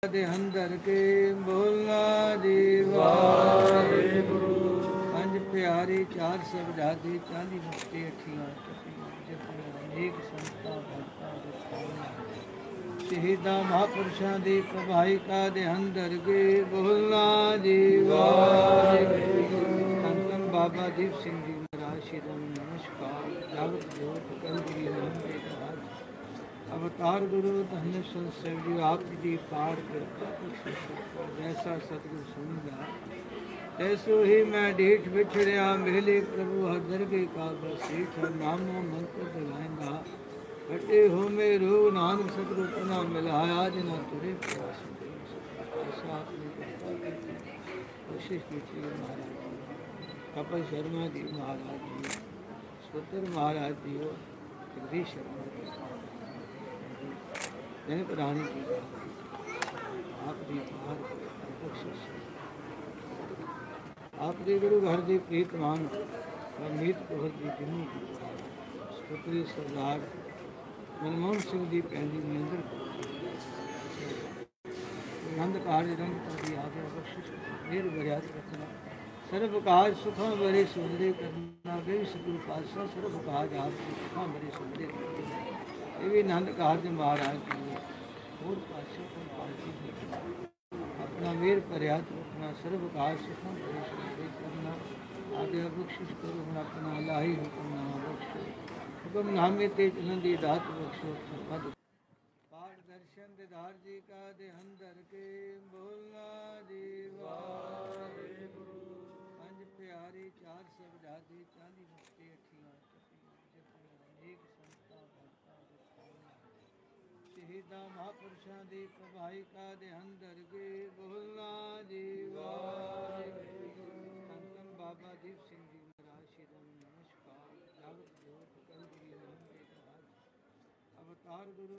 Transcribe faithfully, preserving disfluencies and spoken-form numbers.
ਦੇ ਅੰਦਰ ਕੇ ਬੋਲਣਾ ਜੀ ਵਾਹਿਗੁਰੂ। ਪੰਜ ਪਿਆਰੀ ਚਾਰ ਸਬਦਾਦੀ ਚਾਲੀ ਮੁਕਤੀ ਅਠੀਆਂ ਟੱਪੀਆਂ ਜਪੀਆਂ ਅਨੇਕ ਸੰਤਾਂ ਭਗਤਾਂ ਦੇ ਸ਼ਹੀਦਾਂ ਮਹਾਂਪੁਰਸ਼ਾਂ ਦੀ ਪ੍ਰਭਾਈ ਕਾ ਦੇ ਅੰਦਰ ਕੇ ਬੋਲਣਾ ਜੀ ਵਾਹਿਗੁਰੂ। ਸੰਤਨ ਬਾਬਾ ਦੀਪ ਸਿੰਘ ਜੀ ਮਹਾਰਾਜ ਸ਼੍ਰੀ ਨਮਸਕਾਰ। ਜਾਗਤ ਜੋਤ ਕਲਗੀ ਲੰਬੇ ਘਰ अवतार गुरु धन्य संत जी आप जी पार कृपा जैसा सतगुरु सुनिया तैसो ही मैं ढीठ बिछड़िया मेले प्रभु हर दरगे का बसीठ नामो मंत्र दिलाएंगा कटे हो में रो नानक सतगुरु पुनः मिलाया जिना तुरे प्रयास ऐसा आपने कोशिश की थी महाराज कपिल शर्मा जी महाराज जी स्वतर महाराज जी हो जगदीश शर्मा जी जन पुरानी जी आपकी बख्शिश आपके गुरु घर की प्रीतमान मीत कौर जी जिन्नी सुपुत्री सरदार मनमोहन सिंह जी भैन जी महेंद्र आनंद कार्य रंग की आगे बख्शिश मेर बरियात रखना सर्व काज सुखों बड़े सुंदरे करना वे सतगुरु पातशाह सर्व काज आपके सुखों बड़े सुंदरे करना ये भी आनंद कार्य महाराज जी और पातशाह को पालती अपना मेर पर्यात रखना सर्व काज सुखों बड़े सुंदरे करना आगे बख्शिश करो हम अपना लाही हुक्मनामा बख्शो हुक्म नामे ते चलंदी दात बख्शो पद पाठ दर्शन दिदार जी का दे अंदर के बोलना जी वाहिगुरू। पंज प्यारी चार सबदादी चाली मुक्ति अठियां टपीयां जपीयां अनेक संतां भगतां ਦੇ ਸ਼ਹੀਦਾਂ ਮਹਾਂਪੁਰਸ਼ਾਂ ਦੀ ਪ੍ਰਭਾਈ ਕਾ ਦੇ ਅੰਦਰ ਕੇ ਬੋਲਣਾ ਜੀ ਵਾਹਿਗੁਰੂ। ਸੰਤਨ ਬਾਬਾ ਦੀਪ ਸਿੰਘ ਜੀ ਮਹਾਰਾਜ ਸ਼੍ਰੀ ਨਮਸਕਾਰ। ਜਾਗਤ ਜੋਤ ਕਲਗੀ ਲੰਬੇ ਘਰ ਅਵਤਾਰ ਗੁਰੂ